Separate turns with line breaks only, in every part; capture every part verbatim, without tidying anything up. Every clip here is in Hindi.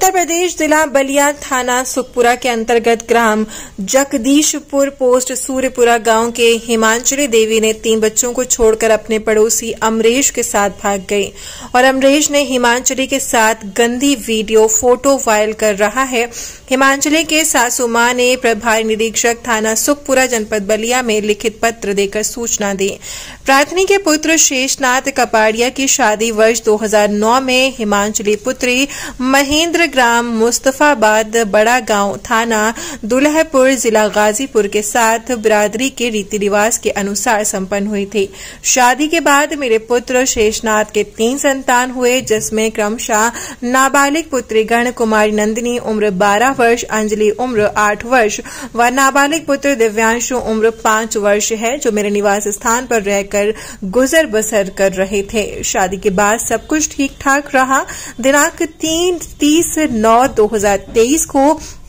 उत्तर प्रदेश जिला बलिया थाना सुखपुरा के अंतर्गत ग्राम जगदीशपुर पोस्ट सूर्यपुरा गांव के हिमांचली देवी ने तीन बच्चों को छोड़कर अपने पड़ोसी अमरेश के साथ भाग गई और अमरेश ने हिमांचली के साथ गंदी वीडियो फोटो वायरल कर रहा है। हिमांचली के सासू मां ने प्रभारी निरीक्षक थाना सुखपुरा जनपद बलिया में लिखित पत्र देकर सूचना दी। प्रार्थनी के पुत्र शेषनाथ कपाड़िया की शादी वर्ष दो हज़ार नौ में हिमांचली पुत्री महेंद्र ग्राम मुस्तफाबाद बड़ा गांव थाना दुल्हपुर जिला गाजीपुर के साथ बिरादरी के रीति रिवाज के अनुसार संपन्न हुई थी। शादी के बाद मेरे पुत्र शेषनाथ के तीन संतान हुए, जिसमें क्रमशः नाबालिग पुत्री गण कुमारी नंदिनी उम्र बारह वर्ष, अंजलि उम्र आठ वर्ष व नाबालिग पुत्र दिव्यांशु उम्र पांच वर्ष है, जो मेरे निवास स्थान पर रहकर गुजर बसर कर रहे थे। शादी के बाद सब कुछ ठीक ठाक रहा। दिनांक तीन तीस नौ दो हजार तेईस को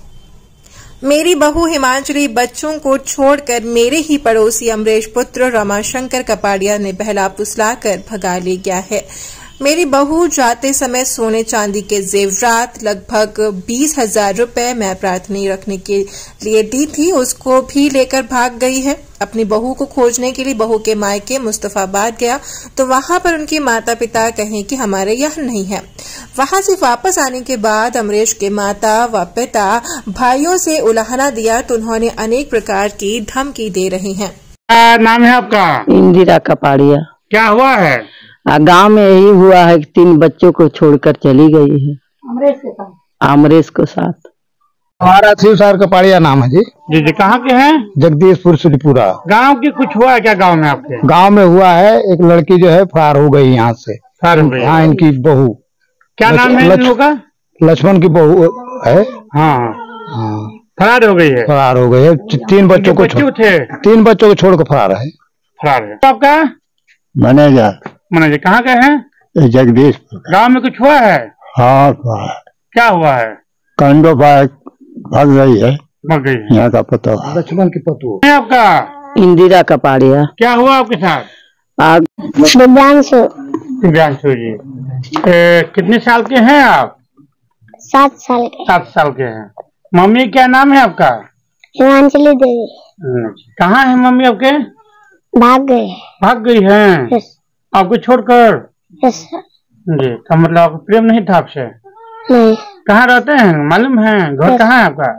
मेरी बहू हिमांचली बच्चों को छोड़कर मेरे ही पड़ोसी अमरेश पुत्र रमाशंकर कपाड़िया ने बहला फुसलाकर भगा ले गया है। मेरी बहू जाते समय सोने चांदी के जेवरात लगभग बीस हजार रूपये मैं प्रार्थनी रखने के लिए दी थी, उसको भी लेकर भाग गई है। अपनी बहू को खोजने के लिए बहू के मायके मुस्तफाबाद गया तो वहां पर उनके माता पिता कहें कि हमारे यहाँ नहीं है। वहां से वापस आने के बाद अमरेश के माता व पिता भाइयों से उलाहना दिया तो उन्होंने अनेक प्रकार की धमकी दे रहे हैं।
क्या नाम है आपका?
इंदिरा कपाड़िया।
क्या हुआ है?
गांव में यही हुआ है कि तीन बच्चों को छोड़कर चली गई है अमरेश के साथ। अमरेश के साथ
हमारा शिव सर कपाड़िया नाम है जी।
जी जी कहाँ के हैं?
जगदीशपुर सूर्यपुरा
गांव की। कुछ हुआ है क्या गांव में आपके?
गांव में हुआ है, एक लड़की जो है फरार हो गई यहाँ से।
फरार हो गई?
हाँ, इनकी बहू।
क्या नाम है इन लोगों का?
लक्ष्मण की बहू है।
हाँ
हाँ,
फरार हो गई है।
फरार हो गई है। तीन बच्चों को
थे
तीन बच्चों को छोड़कर फरार है।
फरार है। आपका
मैनेजर
मैनेजर कहाँ के हैं?
जगदीशपुर।
गांव में कुछ हुआ है?
हाँ,
क्या हुआ है?
कंडो भाग गई है।
भाग गई है।
यहाँ का पता लक्ष्मण की पतू
है। आपका
इंदिरा कपाड़िया।
क्या हुआ आपके साथ?
दिव्यांशु।
दिव्यांशु जी ए, कितने साल के हैं आप?
सात साल के।
सात साल के हैं। मम्मी क्या नाम है आपका?
हिमांचली देवी।
कहाँ है मम्मी आपके?
भाग गए।
भाग गई हैं आपको छोड़कर? जी, का मतलब आपको प्रेम नहीं था आपसे?
नहीं।
कहाँ रहते हैं मालूम है? घर कहाँ है आपका?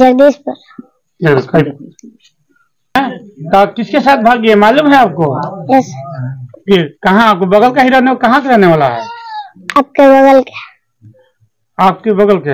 जगदीशपुर।
तो किसके साथ भागी है मालूम है आपको?
यस।
कहाँ आपको बगल का ही रहने? कहाँ का रहने वाला है?
आपके बगल के।
आपके बगल के।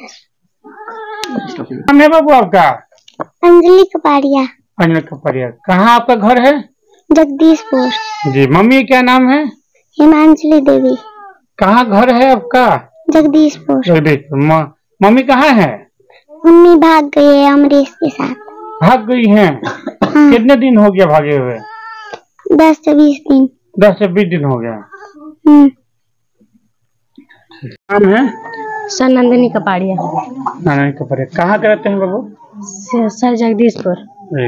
नाम है बाबू आपका?
अंजलि कपाड़िया।
अंजलि कपाड़िया। कहाँ आपका घर है?
जगदीशपुर।
जी। मम्मी क्या नाम है?
हिमांचली देवी।
कहाँ घर है आपका?
जगदीशपुर।
जगदीशपुर। मम्मी कहाँ है?
मम्मी भाग गई है अमरीश के साथ।
भाग गई हैं? हाँ। कितने दिन हो गया भागे हुए?
दस से बीस दिन।
दस से बीस दिन हो गया। नाम है?
सर नंदिनी कपाड़िया।
नंदिनी कपाड़िया। कहाँ के रहते हैं बाबू?
सर जगदीशपुर।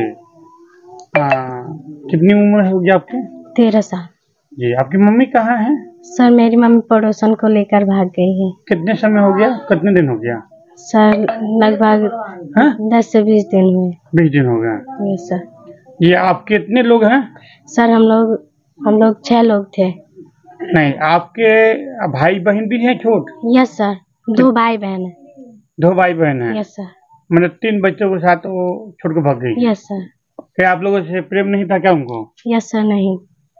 कितनी उम्र होगी आपकी?
तेरह साल।
जी। आपकी मम्मी कहाँ है?
सर मेरी मम्मी पड़ोसन को लेकर भाग गई है।
कितने समय हो गया? कितने दिन हो गया?
सर लगभग दस से बीस दिन हुए।
बीस दिन हो गया।
Yes sir.
ये आप कितने लोग हैं?
सर हम लोग हम लोग छह लोग थे।
नहीं, आपके भाई बहन भी हैं छोट?
यस सर, दो भाई बहन है।
दो भाई बहन है?
Yes sir. मतलब
तीन बच्चों के साथ वो छोड़ के भाग गई?
Yes sir.
फिर आप लोगों से प्रेम नहीं था क्या उनको?
Yes sir. नहीं।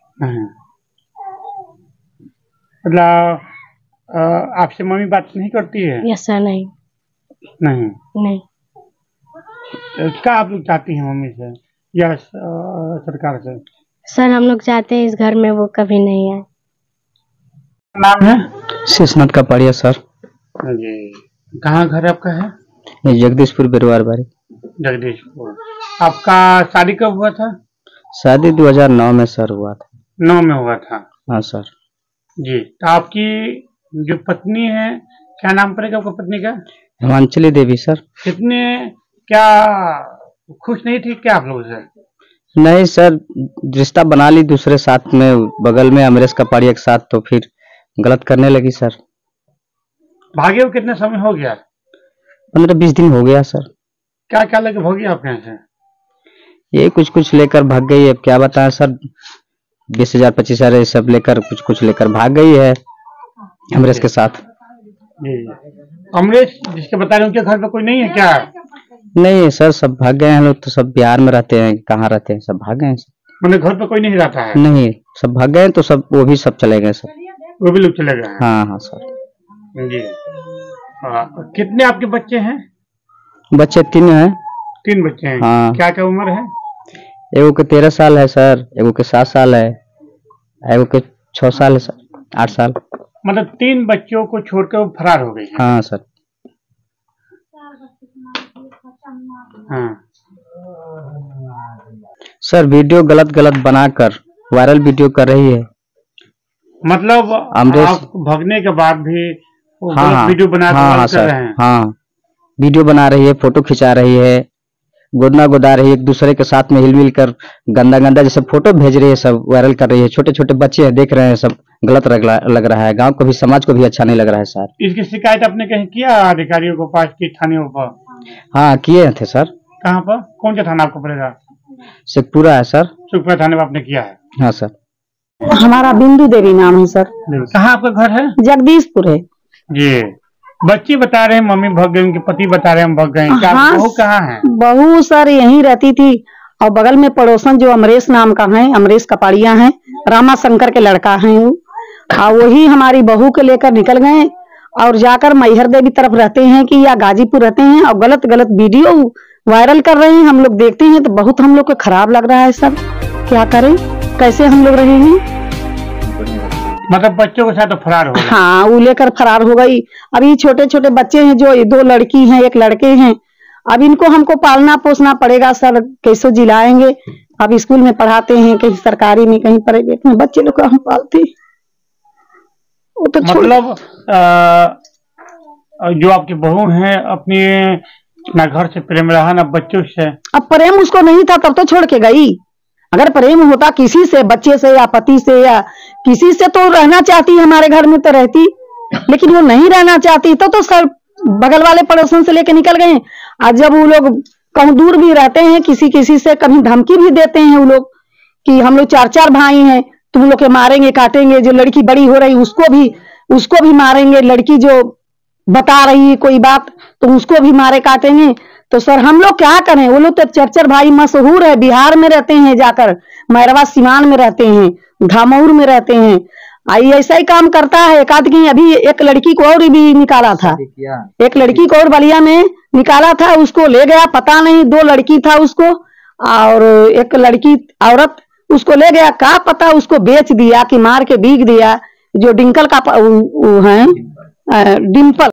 मतलब आपसे मम्मी बात नहीं करती है?
Yes sir. नहीं।
नहीं
नहीं।
क्या आप लोग चाहती हैं मम्मी से या सरकार से?
सर हम लोग चाहते हैं इस घर में वो कभी नहीं आए।
नाम है?
शेषनाथ कपाड़िया सर।
जी। कहाँ घर आपका है?
जगदीशपुर बिरवार बारी।
जगदीशपुर। आपका शादी कब हुआ था?
शादी दो हज़ार नौ में सर हुआ था।
नौ में हुआ था?
हाँ सर।
जी। तो आपकी जो पत्नी है, क्या नाम पड़ेगा आपका पत्नी का?
हिमांचली देवी सर।
कितने क्या खुश नहीं थी क्या आप लोगों से?
नहीं सर, रिश्ता बना ली दूसरे साथ में, बगल में अमरेश कपाड़िया के साथ, तो फिर गलत करने लगी सर।
भागे हुए कितने समय हो गया?
पंद्रह बीस दिन हो गया सर।
क्या क्या लेके भागी आपके यहाँ से?
ये कुछ कुछ लेकर भाग गई है, क्या बताएं सर, बीस हजार पच्चीस हजार सब लेकर कुछ कुछ लेकर भाग गई है अमरेश के साथ।
अमरेश जिसके बता रहे हैं उनके घर पे कोई नहीं है क्या?
नहीं सर, सब भाग गए हैं। लोग तो सब बिहार में रहते हैं, कहाँ रहते हैं, सब भाग गए हैं।
मतलब घर पे कोई नहीं रहता है?
नहीं, सब भाग गए तो सब वो भी सब चले गए सर।
वो भी लोग चले गए?
हाँ हाँ सर
जी। हाँ, कितने आपके बच्चे हैं?
बच्चे तीन हैं।
तीन बच्चे हैं?
हाँ।
क्या क्या उम्र है?
एगो के तेरह साल है सर, एगो के सात साल है, एगो के छह साल है सर, आठ साल।
मतलब तीन बच्चों को छोड़कर वो फरार हो गई है?
हाँ सर।
हाँ।
सर वीडियो गलत गलत बनाकर वायरल वीडियो कर रही है।
मतलब आप भगने के बाद भी वो
हाँ,
गलत वीडियो बना
हाँ, हाँ,
कर रहे हैं?
हाँ, वीडियो बना रही है, फोटो खिंचा रही है, गोदना गोदा रही है, एक दूसरे के साथ में हिल मिल कर गंदा गंदा जैसे फोटो भेज रही है, सब वायरल कर रही है। छोटे छोटे बच्चे हैं, देख रहे हैं, सब गलत लग रहा है। गांव को भी, समाज को भी अच्छा नहीं लग रहा है सर।
इसकी शिकायत आपने कहीं किया अधिकारियों को पास की, थाने पर?
हाँ किए थे सर।
कहाँ पर? कौन सा थाना आपको पड़ेगा?
शेखपुरा है सर।
शेखपुरा थाने में आपने किया है?
हाँ सर।
हमारा बिंदु देवी नाम है सर।
कहाँ आपका घर है?
जगदीशपुर है
जी। बच्ची बता रहे हैं मम्मी भग गई, उनके पति बता रहे हैं हम भग गए। क्या
हाँ,
बहू कहाँ है?
बहू सर यहीं रहती थी, और बगल में पड़ोसन जो अमरेश नाम का है, अमरेश कपाड़िया है, रामा शंकर के लड़का है वो, और वही हमारी बहू को लेकर निकल गए और जाकर मैहर देवी तरफ रहते हैं कि या गाजीपुर रहते हैं, और गलत गलत वीडियो वायरल कर रहे हैं। हम लोग देखते हैं तो बहुत हम लोग को खराब लग रहा है सर। क्या करें, कैसे हम लोग रहेंगे?
मतलब बच्चों के साथ तो फरार हो गई?
हाँ, वो लेकर फरार हो गई। अभी छोटे छोटे बच्चे हैं, जो दो लड़की हैं एक लड़के हैं। अब इनको हमको पालना पोसना पड़ेगा सर, कैसे जिलाएंगे? अब स्कूल में पढ़ाते हैं, कहीं सरकारी में, कहीं प्राइवेट में, बच्चे लोग को हम पालते। वो तो
मतलब आ, जो आपकी बहू है अपनी ना घर से प्रेम रहा ना बच्चों से?
अब प्रेम उसको नहीं था तब तो छोड़ के गई। अगर प्रेम होता किसी से, बच्चे से या पति से या किसी से, तो रहना चाहती हमारे घर में तो रहती, लेकिन वो नहीं रहना चाहती तो तो सर बगल वाले पड़ोसन से लेके निकल गए। आज जब वो लोग कहीं दूर भी रहते हैं, किसी किसी से कभी धमकी भी देते हैं वो लोग कि हम लोग चार चार भाई हैं, तुम लोग के मारेंगे काटेंगे। जो लड़की बड़ी हो रही उसको भी उसको भी मारेंगे, लड़की जो बता रही है कोई बात तो उसको भी मारे काटेंगे। तो सर हम लोग क्या करें? वो लोग तो चरचर भाई मशहूर है, बिहार में रहते हैं, जाकर मैरवा सिवान में रहते हैं, धामौर में रहते हैं। आई ऐसा ही काम करता है। एक आदमी अभी एक लड़की को और भी निकाला था, एक लड़की को और बलिया में निकाला था, उसको ले गया, पता नहीं दो लड़की था उसको, और एक लड़की औरत उसको ले गया, क्या पता उसको बेच दिया कि मार के बीक दिया। जो डिंकल का है डिम्पल